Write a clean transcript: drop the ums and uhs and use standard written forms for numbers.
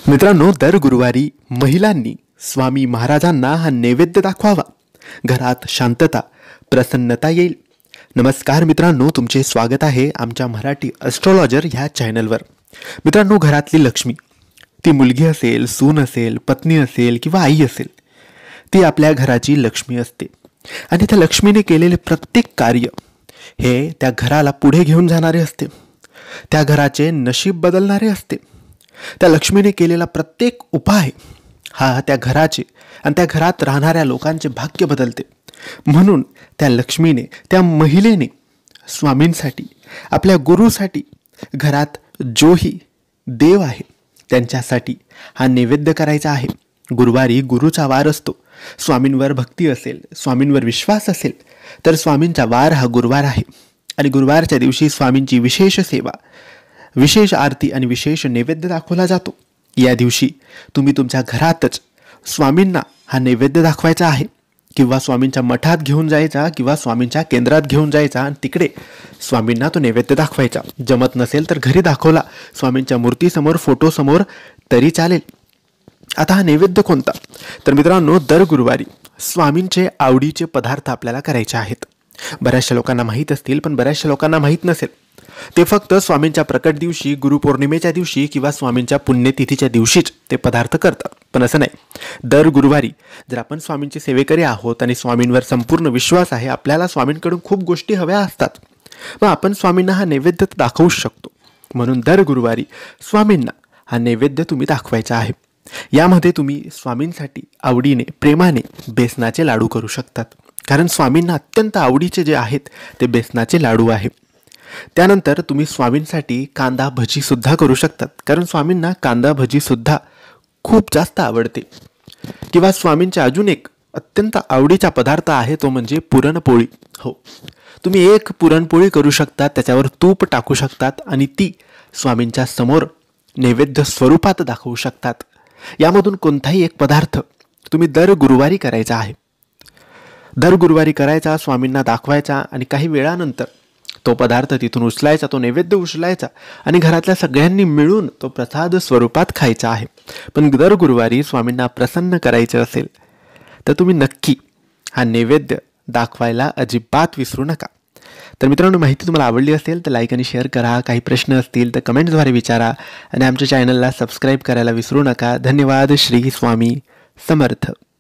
मित्रांनो, दर गुरुवारी महिलांनी स्वामी महाराजांना हा नैवेद्य दाखवावा. घरात शांतता, प्रसन्नता येईल. नमस्कार मित्रांनो, तुमचे स्वागत आहे आमच्या मराठी ॲस्ट्रोलॉजर ह्या चॅनलवर. मित्रांनो, घरातली लक्ष्मी, ती मुलगी असेल, सून असेल, पत्नी असेल किंवा आई असेल, ती आपल्या घराची लक्ष्मी असते. आणि त्या लक्ष्मीने केलेले प्रत्येक कार्य हे त्या घराला पुढे घेऊन जाणारे असते, त्या घराचे नशीब बदलणारे असते. त्या लक्ष्मीने केलेला प्रत्येक उपाय हा त्या घराचे आणि त्या घरात राहणाऱ्या लोकांचे भाग्य बदलते. म्हणून त्या लक्ष्मीने, त्या महिलेने स्वामींसाठी, आपल्या गुरुसाठी घरात जोही देव आहे त्यांच्यासाठी हा नैवेद्य करायचा आहे. गुरुवारी गुरुचा वार असतो. स्वामींवर भक्ती असेल, स्वामींवर विश्वास असेल तर स्वामींचा वार हा गुरुवार आहे. आणि गुरुवारच्या दिवशी स्वामींची विशेष सेवा, विशेष आरती आणि विशेष नैवेद्य दाखवला जातो. या दिवशी तुम्ही तुमच्या घरातच स्वामींना हा नैवेद्य दाखवायचा आहे, किंवा स्वामींच्या मठात घेऊन जायचा किंवा स्वामींच्या केंद्रात घेऊन जायचा आणि तिकडे स्वामींना तो नैवेद्य दाखवायचा. जमत नसेल तर घरी दाखवला, स्वामींच्या मूर्तीसमोर, फोटोसमोर तरी चालेल. आता हा नैवेद्य कोणता? तर मित्रांनो, दर गुरुवारी स्वामींचे आवडीचे पदार्थ आपल्याला करायचे आहेत. बऱ्याचशा लोकांना माहीत असतील, पण बऱ्याचशा लोकांना माहीत नसेल. ते फक्त स्वामींच्या प्रकट दिवशी, गुरुपौर्णिमेच्या दिवशी किंवा स्वामींच्या पुण्यतिथीच्या दिवशीच ते पदार्थ करतात. पण असं नाही. दर गुरुवारी जर आपण स्वामींचे सेवेकरी आहोत आणि स्वामींवर संपूर्ण विश्वास आहे, आपल्याला स्वामींकडून खूप गोष्टी हव्या असतात, मग आपण स्वामींना हा नैवेद्य दाखवू शकतो. म्हणून दर गुरुवारी स्वामींना हा नैवेद्य तुम्ही दाखवायचा आहे. यामध्ये तुम्ही स्वामींसाठी आवडीने, प्रेमाने बेसनाचे लाडू करू शकतात, कारण स्वामींना अत्यंत आवडीचे जे आहेत ते बेसनाचे लाडू आहे. त्यानंतर तुम्ही स्वामींसाठी कांदा भजी सुद्धा करू शकतात, कारण स्वामींना कांदा भजी सुद्धा खूप जास्त आवडते. किंवा स्वामींचा अजून एक अत्यंत आवडीचा पदार्थ आहे, तो म्हणजे पुरणपोळी. हो, तुम्ही एक पुरणपोळी करू शकतात, त्याच्यावर तूप टाकू शकतात आणि ती स्वामींच्या समोर नैवेद्य स्वरूपात दाखवू शकतात. यामधून कोणताही एक पदार्थ तुम्ही दर गुरुवारी करायचा आहे. दर गुरुवारी करायचा, स्वामींना दाखवायचा आणि काही वेळानंतर तो पदार्थ तिथून उचलायचा, तो नैवेद्य उचलायचा आणि घरातल्या सगळ्यांनी मिळून तो प्रसाद स्वरूपात खायचा आहे. पण दर गुरुवारी स्वामींना प्रसन्न करायचं असेल तर तुम्ही नक्की हा नैवेद्य दाखवायला अजिबात विसरू नका. तर मित्रांनो, माहिती तुम्हाला आवडली असेल तर लाईक आणि शेअर करा. काही प्रश्न असतील तर कमेंट्सद्वारे विचारा आणि आमच्या चॅनलला सबस्क्राईब करायला विसरू नका. धन्यवाद. श्री स्वामी समर्थ.